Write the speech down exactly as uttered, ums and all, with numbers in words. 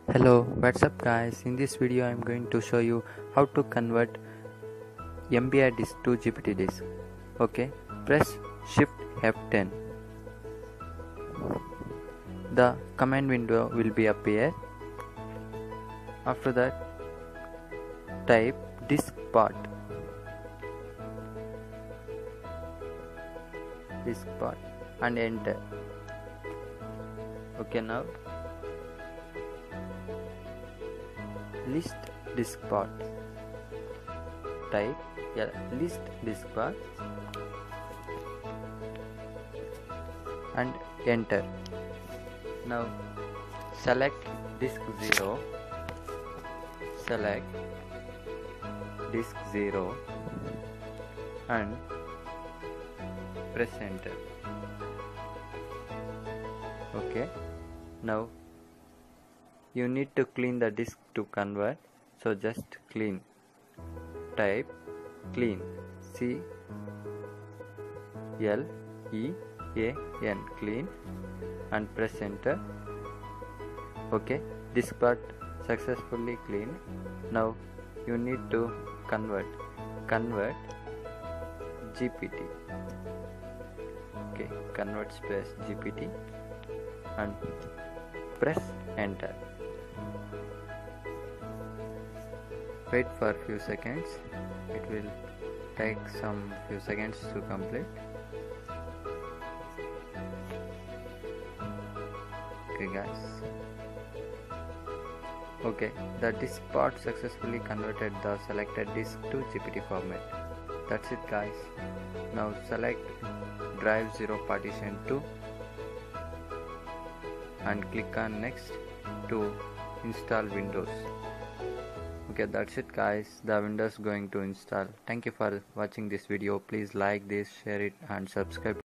Hello, what's up guys? In this video I'm going to show you how to convert M B I disk to G P T disk. Okay, press Shift F ten. The command window will be appear. After that, type disk part. Disk part and enter. Okay, now list disk part. Type yeah, list disk part and enter. Now select disk zero. Select disk zero and press enter. Okay. Now you need to clean the disk to convert, so just clean. Type clean, C L E A N, clean, and press enter. Okay, disk part successfully cleaned. Now you need to convert convert G P T. Okay, convert space G P T and press enter. Wait for a few seconds. It will take some few seconds to complete. Okay guys. Okay, the disk part successfully converted the selected disk to G P T format. That's it guys. Now select drive zero partition two and click on next to install Windows. Okay, that's it guys, the Windows going to install. Thank you for watching this video. Please like this, share it and subscribe.